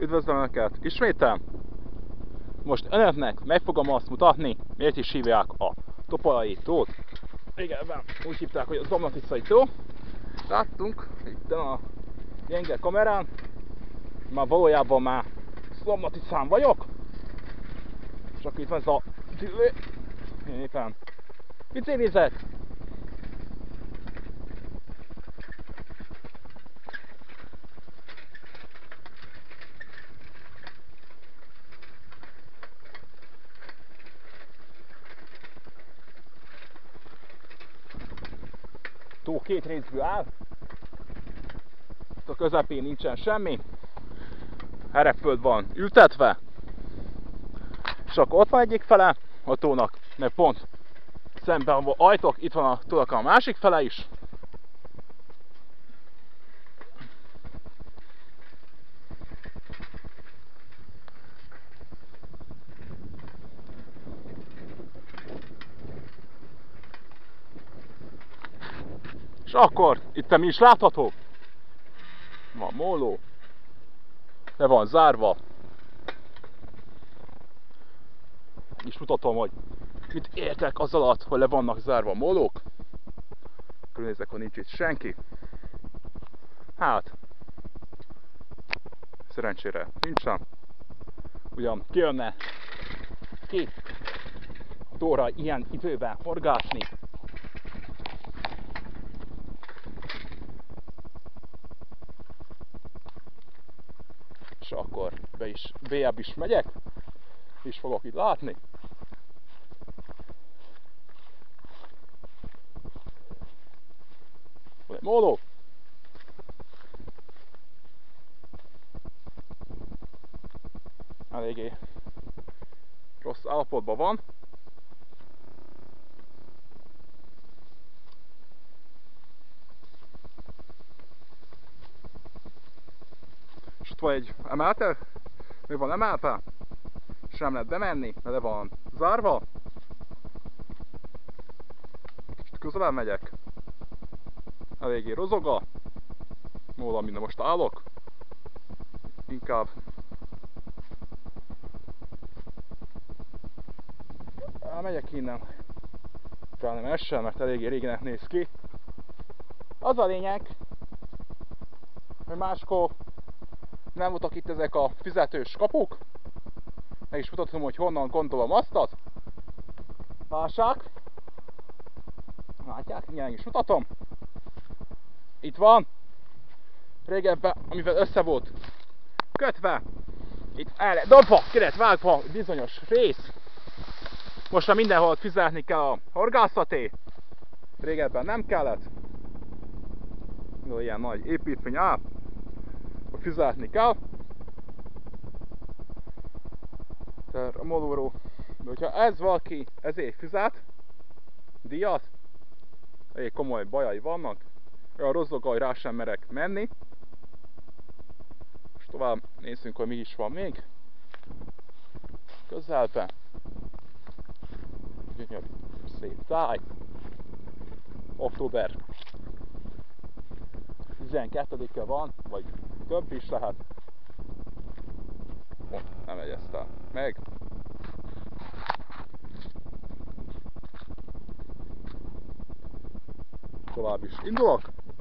Üdvözlöm Önöket ismétel! Most Önöknek meg fogom azt mutatni, miért is hívják a Topolai tót. Régebben úgy hívták, hogy a Zomlatiszai tó. Láttunk itt a gyenge kamerán, már valójában már Zomlatiszán vagyok. És akkor itt van ez a éppen biciklizet. Tó két részből áll. Itt a közepén nincsen semmi. Herepföld van ültetve. És akkor ott van egyik fele a tónak, mert pont szemben van ajtók, itt van a tónak a másik fele is. És akkor itt mi is látható. Van móló. Le van zárva. És mutatom, hogy mit értek az alatt, hogy le vannak zárva a mólók. Körülnézek, hogy nincs itt senki. Hát, szerencsére nincsen. Ugyan kijönne ki a tóra ilyen időben horgászni. És akkor bélyebb is megyek, és fogok itt látni. Van egy móló. Eléggé rossz állapotban van. És ott van egy emelte, még van emelte, és nem lehet bemenni, mert le van zárva. Kicsit közelebb megyek. Eléggé rozog a móla, minden most állok. Inkább megyek innen. Talán nem essen, mert eléggé réginek néz ki. Az a lényeg, hogy máskor nem voltak itt ezek a fizetős kapuk. Meg is mutatom, hogy honnan gondolom aztat. Lássák. Látják? Igen, is mutatom. Itt van. Régebben, amivel össze volt kötve. Itt el dobva, ki lett vágva bizonyos rész. Most már mindenhol fizetni kell a horgászaté. Régebben nem kellett. Ilyen nagy építmény áll, hogy fizetni kell. Tehát a molóról, de hogyha ez valaki ezért fizet díjat, elég komoly bajai vannak. Olyan rozzog, hogy rá sem merek menni. Most tovább nézzünk, hogy mi is van még. Közelben. Gyönyörű, szép táj. Október 12-e van, vagy több is lehet. Nem jegyeztem meg. Tovább is indulok.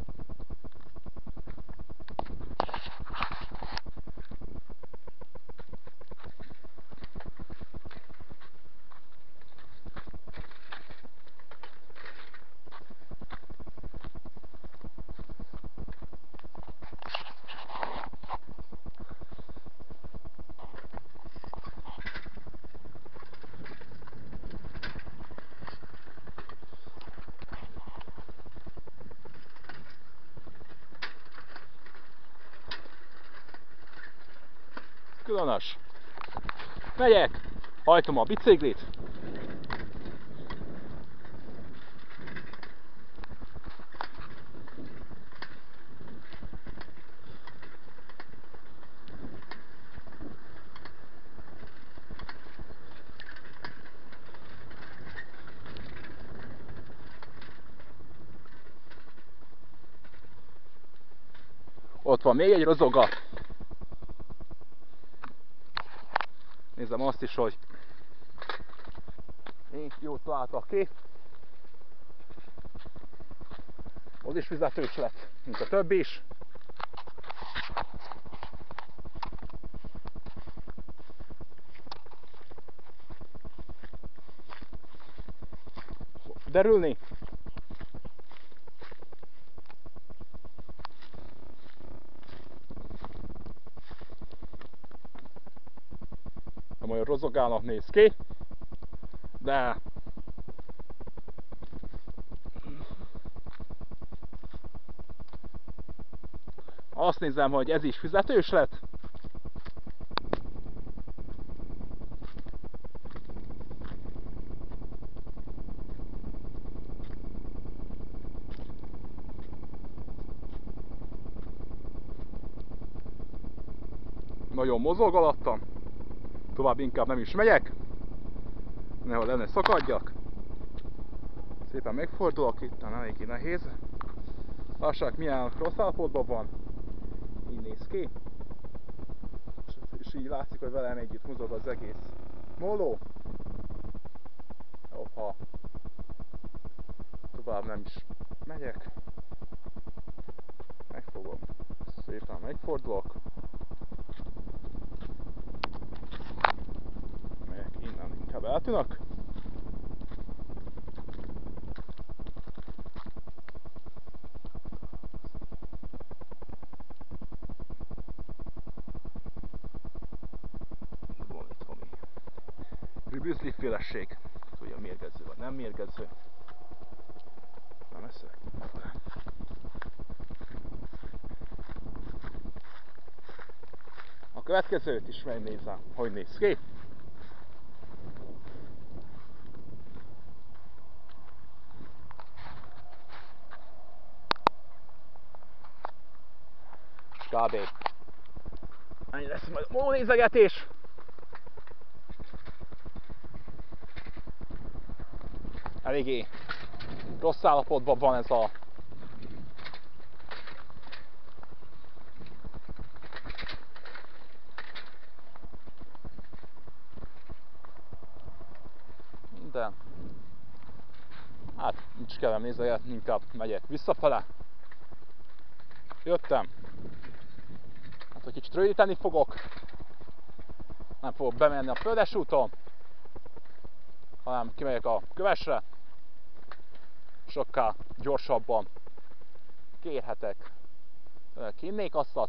Különös. Megyek, hajtom a biciklit. Ott van még egy rozoga. Nézem azt is, hogy jót találtak ki. Az is fizetős lett, mint a többi is. Derülni. Nem olyan rozogának néz ki, de azt nézem, hogy ez is fizetős lett. Nagyon mozog alattam. Tovább inkább nem is megyek. Nehogy lenne szakadjak. Szépen megfordulok itt, eléggé nehéz. Lássák, milyen rossz állapotban van. Így néz ki. És így látszik, hogy velem együtt mozog az egész móló. Hoppa. Tovább nem is megyek. Megfogom. Szépen megfordulok. Megyek innen, inkább eltűnök. Büszlifélesség. Ugye mérgező vagy nem mérgező. Nem eszek. A következőt is megnézem, hogy néz ki. Kb. Ennyi lesz majd a mónézegetés. Eléggé rossz állapotban van ez a minden. Hát nincs kellem nézegetni, inkább megyek visszafele. Jöttem. Hát, hogy kicsit rövidíteni fogok. Nem fogok bemenni a földes úton, hanem kimegyek a kövesre. Sokkal gyorsabban kérhetek. Kinnék asszat.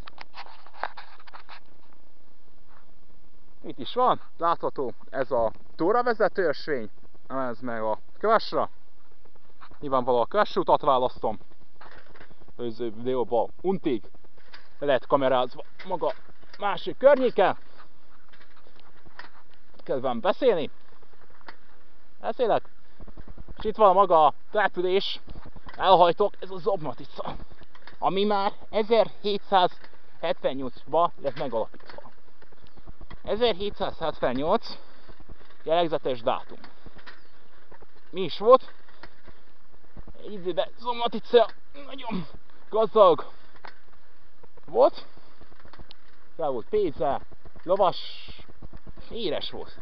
Itt is van, látható ez a tóra vezető ösvény, ez meg a kövesre. Nyilvánvalóan a köves utat választom. Előző videóban untig le lehet kamerázva maga másik környéken. Kezdem beszélni. Beszélek. És itt van maga a település, elhajtok, ez a Zobmatica, ami már 1778-ban lett megalapítva. 1778 jellegzetes dátum. Mi is volt? Egy időben Zobmatica nagyon gazdag volt. Fel volt pénze, lovas, éres volt.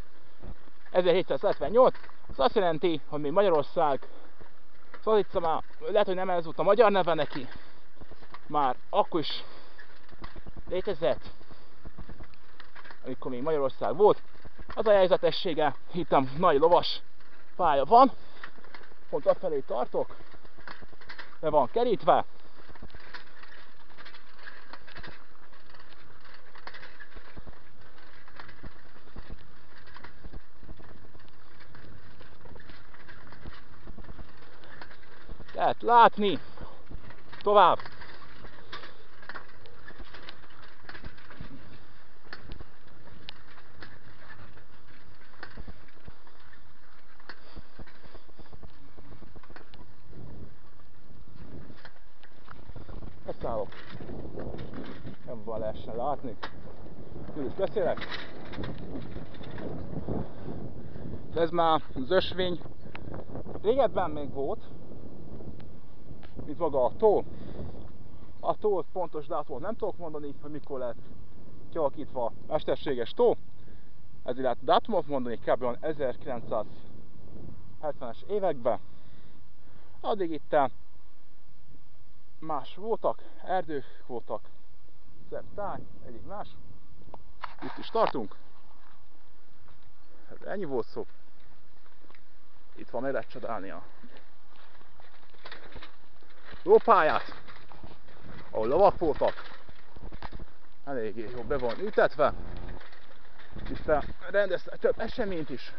1778, az azt jelenti, hogy még Magyarország, Zobmatica már lehet, hogy nem ez volt a magyar neve neki, már akkor is létezett, amikor még Magyarország volt. Az a jellegzetessége, itt a nagy lovas pálya van, pont afelé tartok, be van kerítve. Lehet látni tovább. Beszállok. Nem van lehessen látni. Én is beszélek. De ez már az ösvény. Régebben még volt, mint maga a tó. A tó pontos dátumot nem tudok mondani, hogy mikor lett kialakítva mesterséges tó. ezért lehet dátumot mondani, kb. 1970-es években. Addig itt más voltak, erdők voltak, szebb táj, egyik más. Itt is tartunk. Ennyi volt szó. Itt van, meg lehet csodálni a lópályát, ahol lovak voltak. Eléggé jó be van ütetve. Itt rendeztek több eseményt is.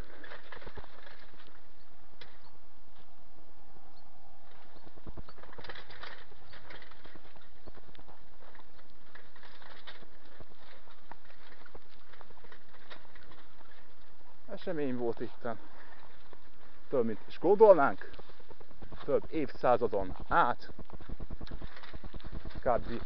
Esemény volt itten. Több mint is gondolnánk. Több évszázadon át. Kb.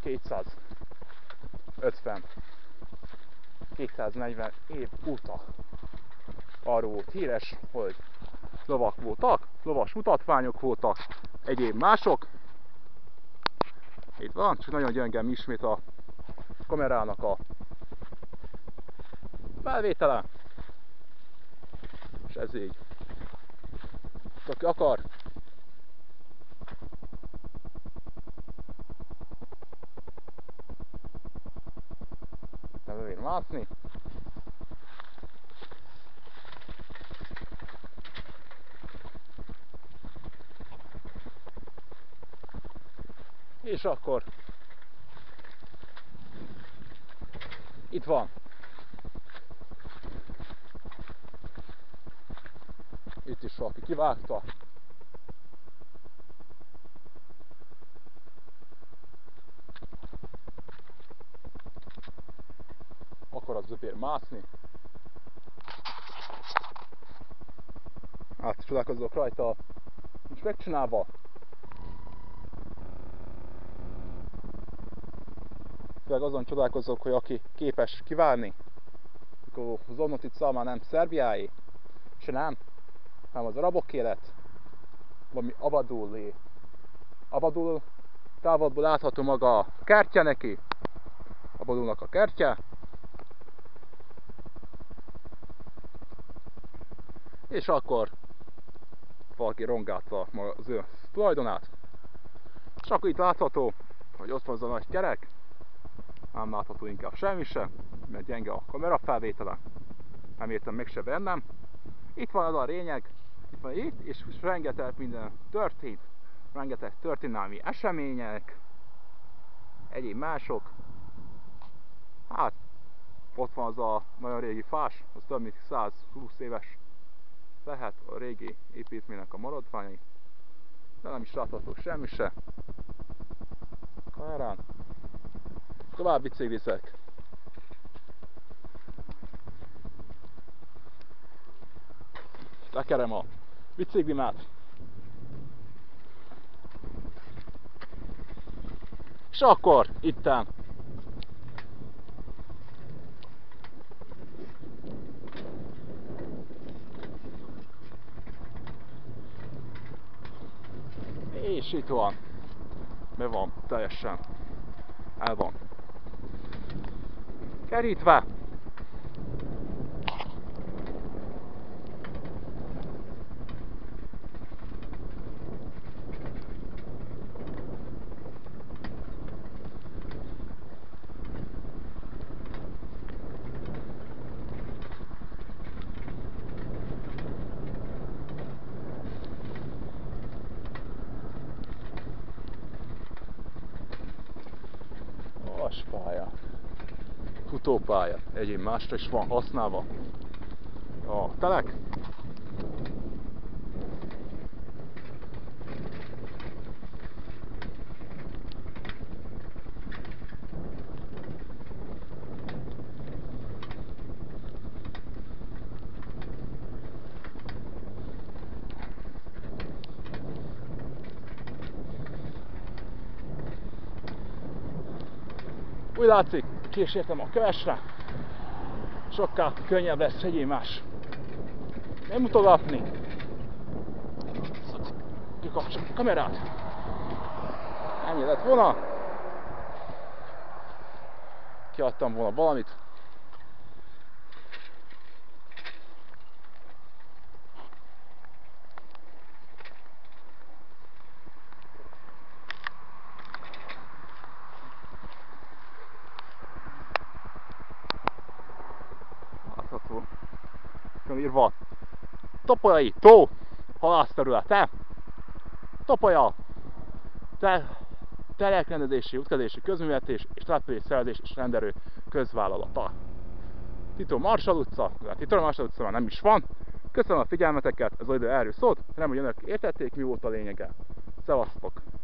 240 év óta arról volt híres, hogy lovak voltak, lovas mutatványok voltak, egyéb mások. Itt van, csak nagyon gyöngem ismét a kamerának a felvétele. És ez így. Aki akar, nem mászni. És akkor itt van. Itt is valaki kivágta. Akkor az zöbér mászni. Csodálkozok rajta, nincs megcsinálva. Főleg azon csodálkozok, hogy aki képes kivárni, akkor az Zomnotic Szalma nem Szerbiáé, se nem, hanem az arabok élet, valami Abadulé. Abadul távolból látható maga a kertje neki, Abadulnak a kertje, és akkor valaki rongálta az ő tulajdonát, és akkor itt látható, hogy ott van az a nagy kerek, nem látható inkább semmi sem, mert gyenge a kamera felvétele, nem értem meg se bennem. Itt van az a lényeg, itt van itt, és rengeteg minden történt, rengeteg történelmi események, egyéb mások. Hát, ott van az a nagyon régi fás, az több mint 120 éves lehet a régi építménynek a maradványai, de nem is látható semmi se. Kamerán. Tovább biciklizek. Lekerem a biciklimet. És akkor itten és itt van. Be van teljesen. El van kerítve. Pálya, futópálya, egyéb másra is van használva a telek. Úgy látszik, késértem a kövesre, sokkal könnyebb lesz egyéb más. Nem mutogatni. Kikapcsolom a kamerát. Ennyi lett volna. Kiadtam volna valamit. írva Topolyai tó halászterülete, Topolya területrendezési, útkezési, közművetés és település szervezés és rendelő közvállalata. Tito Marshall utca, de Tito Marshall utca már nem is van. Köszönöm a figyelmeteket, ez az idő erről szólt, remélem, hogy önök értették, mi volt a lényege. Szevasztok!